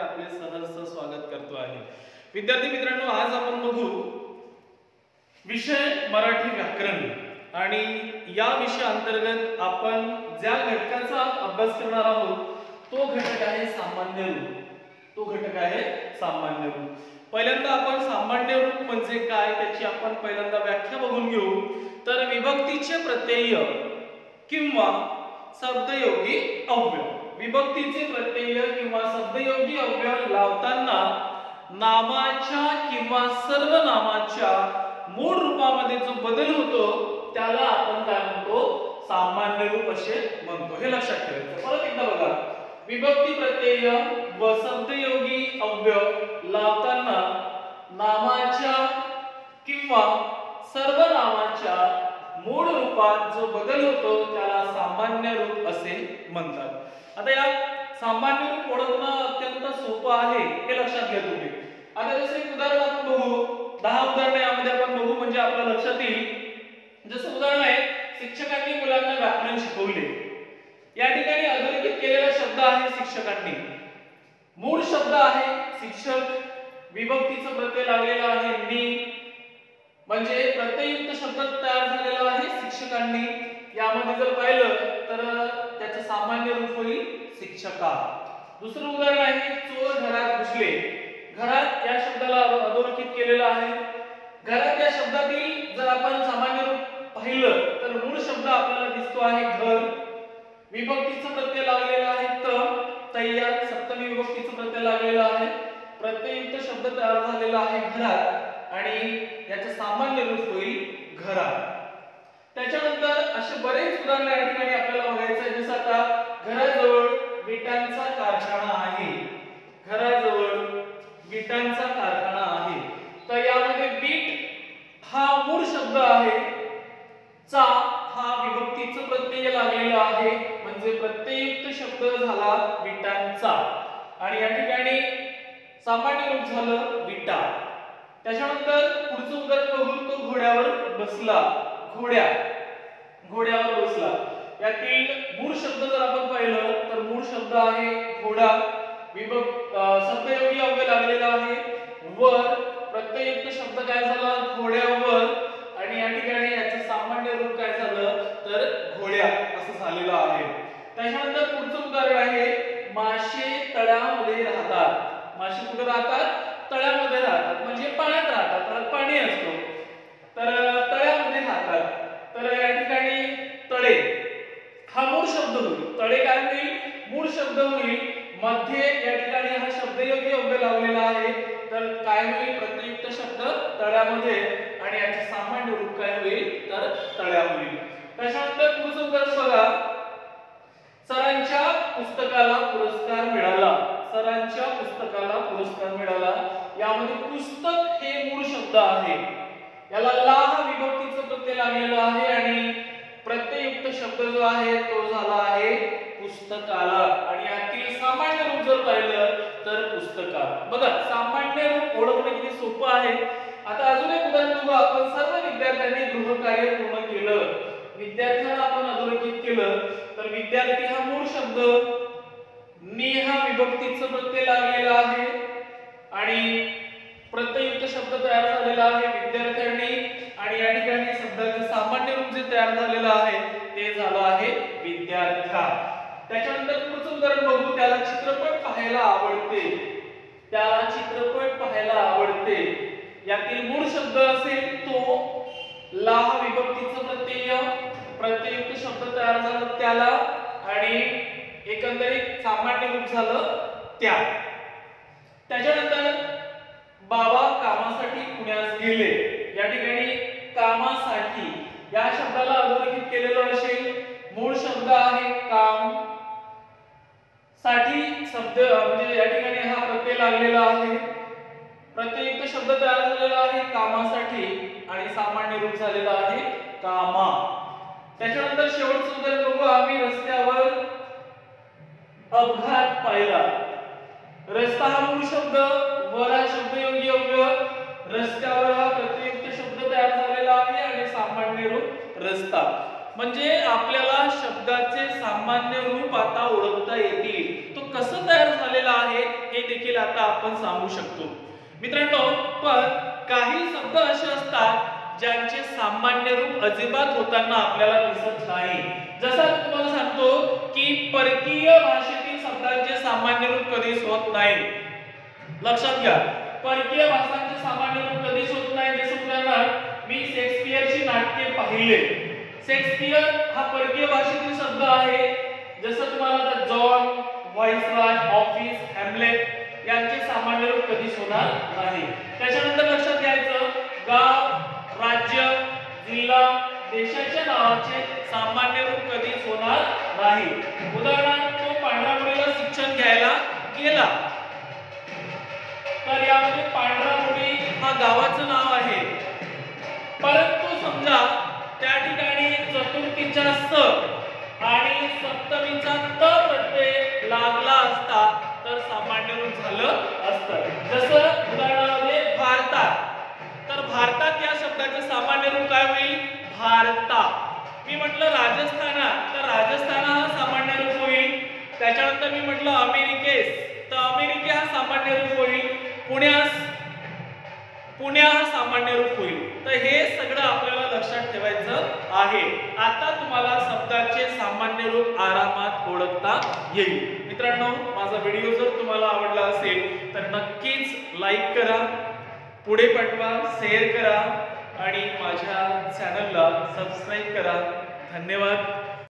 आपले सहर्ष स्वागत करतो आहे। विद्यार्थी मित्रांनो, आज आपण बघू विषय मराठी व्याकरण आणि या विषयाअंतर्गत आपण ज्या घटकाचा अभ्यास करणार आहोत तो घटक आहे सामान्य रूप। तो घटक आहे सामान्य रूप। पहिल्यांदा आपण सामान्य रूप म्हणजे काय त्याची आपण पहिल्यांदा व्याख्या बघून घेऊ। तर विभक्तीचे प्रत्यय किंवा शब्दयोगी अव्यय, विभक्तीचे प्रत्यय किंवा शब्दयोगी अव्यय लावताना नामाच्या किंवा सर्वनामाच्या मूळ रूपामध्ये जो बदल होतो त्याला आपण काय म्हणतो, सामान्य रूप असे म्हणतो। हे लक्षात ठेवायचं। परत एकदा बघा, विभक्ती प्रत्यय व शब्दयोगी अव्यय लावताना नामाच्या किंवा सर्वनामाच्या मूळ रूपात जो बदल होतो त्याला सामान्य रूप असे म्हणतात। आता या सामान्य रूप ओळखणं अत्यंत सोपं आहे, हे लक्षात घ्या तुम्ही। आता जसं एक उदाहरण आपण बघू, 10 उदाहरणे यामध्ये आपण बघू म्हणजे आपल्या लक्षात येईल। जसं उदाहरण आहे, शिक्षकांनी मुलांना व्याकरण शिकवले। या ठिकाणी अधोरेखित केलेला शब्द आहे शिक्षकांनी, मूळ शब्द आहे शिक्षक, विभक्तीचा प्रत्यय लागलेला आहे नी, म्हणजे प्रत्यययुक्त शब्द तयार झालेला आहे शिक्षकांनी। यामध्ये जर पाहिलं तर त्याचे सामान्य रूप होईल शिक्षका। दुसरं उदाहरण आहे, चोर घरात घुसले। घरात या शब्दाला अधोरेखित केलेला आहे। घरात या शब्दातील जर आपण सामान्य रूप पाहिलं तर मूळ शब्द आपल्याला दिसतो आहे घर, विभक्तीचा प्रत्यय लागलेला आहे तय्यार, सप्तमी विभक्तीचा प्रत्यय लागलेला आहे, प्रत्यययुक्त शब्द तयार झालेला आहे घरात आणि याचे सामान्य रूप होईल घरा। त्याच्यानंतर असे बरेच उदाहरण या ठिकाणी आपल्याला बघायचं आहे। जसं आता घराजवळ विटांचा कारखाना आहे, घराजवळ विटांचा कारखाना आहे। तर यामध्ये वीट हा मूळ शब्द आहे, चा हा विभक्तीचा प्रत्यय लागलेला आहे म्हणजे प्रत्यययुक्त शब्द झाला विटांचा आणि या ठिकाणी सामान्य रूप झालं विटा। त्याच्यानंतर पुढचं उदाहरण बघू, तो घोड्यावर बसला। घोड्यावर बसला यातील मूळ शब्द जर आपण पाहिलं तर मूळ शब्द आहे घोडा, शब्दयोगी अव्यय लागलेला आहे वर, प्रत्यययुक्त शब्द काय झाला घोड्यावर आणि या ठिकाणी याचं सामान्य रूप काय झालं तर घोड्या असं झालेलं आहे। त्याच्यानंतर पुढचं उदाहरण आहे, मासे तळ्यामध्ये राहतात। मासे कुठे राहतात, तळ्यामध्ये राहतात म्हणजे पाण्यात राहतात, तळ्यात पाणी असतो तर तळ्यामध्ये राहतात। तर या ठिकाणी तळे हा मूळ शब्द होईल, तळे काय होईल मूळ शब्द होईल, मध्ये या ठिकाणी हा शब्दयोगी अव्यय लावलेला आहे तर काय होईल प्रत्ययुक्त शब्द तळ्यामध्ये आणि याचे सामान्य रूप काय होईल तर तळ्या होईल। त्याच्यानंतर पुढचं उदाहरण बघा, सरांच्या पुस्तकाला पुरस्कार मिळाला। सरांच्या पुस्तकाला पुरस्कार मिळाला, यामध्ये पुस्तक हे मूळ शब्द आहे, याला ला हा विभक्तीचा प्रत्यय लागलेला आहे आणि प्रत्यययुक्त शब्द जो आहे तो झाला आहे पुस्तकाला आणि यातील सामान्य रूप जर पाहिलं तर पुस्तका। बघा सामान्य रूप ओळखणं किती सोपं आहे। आता अजून एक उदाहरण बघू आपण, सर्व विद्यार्थ्यांनी गृहकार्य पूर्ण केलं। विद्यार्थ्यांना आपण अधोरेखित केलं तर विद्यार्थी हा मूळ शब्द, नी हा विभक्तीचा प्रत्यय लागलेला आहे आणि प्रत्यययुक्त शब्द तयार झालेला आहे विद्यार्थ्यांनी आणि या ठिकाणी शब्दाचे सामान्य रूप जे तयार झालेलं आहे ते झालं आहे विद्यार्थ्या। त्याच्यानंतर पुढचं उदाहरण बघू, त्याला चित्रपट पाहायला आवडते। त्याला चित्रपट पाहायला आवडते, यातील मूळ शब्द असेल तो, ला हा विभक्तीचा प्रत्यय, प्रत्यययुक्त शब्द तयार झाला त्याला आणि एकंदरीत सामान्य रूप झालं त्या। त्याच्यानंतर बाबा कामासाठी पुण्यास गेले। या ठिकाणी कामासाठी या शब्दाला अधोरेखित केलेलं असेल, मूळ शब्द आहे काम, साठी शब्द म्हणजे या ठिकाणी हा प्रत्यय लागलेला आहे, प्रत्यययुक्त शब्द तयार झालेला आहे कामासाठी आणि सामान्य रूप झालेला आहे कामा। त्याच्यानंतर शेवटचं उदाहरण बघू, आम्ही रस्त्यावर अपघात पाहिला। रस्ता हा मूळ शब्द, वर हा शब्दयोगी अव्यय, रस्त्यावर हा प्रत्यययुक्त शब्द तयार झालेला आहे आणि सामान्य रूप रस्ता। म्हणजे आपल्याला शब्दाचे सामान्य रूप आता ओळखता येतील, तो कसं तयार झालेला आहे हे देखील आता आपण सांगू शकतो मित्रांनो। पण काही शब्द असे असतात ज्यांचे सामान्य रूप अजिबात होताना आपल्याला दिसत नाही। जसं तुम्हाला सांगतो की परकीय भाषेतील शब्दांचे सामान्य रूप कधीच होत नाही। लक्षात घ्या, परकीय भाषांचे सामान्य रूप कधीच होत नाही। जसं उदाहरणार्थ मी शेक्सपियरची नाटके पाहिले, शेक्सपियर हा परकीय भाषेतील शब्द आहे। जसं तुम्हाला आता जॉन, व्हाईसरॉय, ऑफिस, हॅमलेट यांचे सामान्य रूप कधीच होणार नाही। त्याच्यानंतर लक्षात घ्यायचं, गाव, राज्य, जिल्हा, देशाच्या नावाचे सामान्य रूप कधीच होणार नाही। उदाहरणार्थ तो पांढरामुळीला शिक्षण घ्यायला गेला, तर यामध्ये पांढरामुळी हा गावाचं नाव आहे, परंतु समजा त्या ठिकाणी चतुर्थीचा स आणि सप्तमीचा त प्रत्यय लागला असता तर सामान्य रूप झालं असतं। जसं उदाहरणामध्ये भारतात, तर भारतात या शब्दाचे सामान्य रूप काय होईल? भारता। मी म्हटलं राजस्थानात, तर राजस्थाना हा सामान्य रूप होईल। त्याच्यानंतर मी म्हटलं अमेरिकेस, तर अमेरिका हा सामान्य रूप होईल। पुण्या हा सामान्य रूप होईल। तर हे सगळं आपल्याला लक्षात ठेवायचं आहे। आता तुम्हाला शब्दाचे सामान्य रूप आरामात ओळखता येईल। मित्रांनो, माझा व्हिडिओ जर तुम्हाला आवडला असेल तर नक्कीच लाईक करा, पुढे पाठवा, शेअर करा आणि माझ्या चॅनलला सबस्क्राईब करा। धन्यवाद।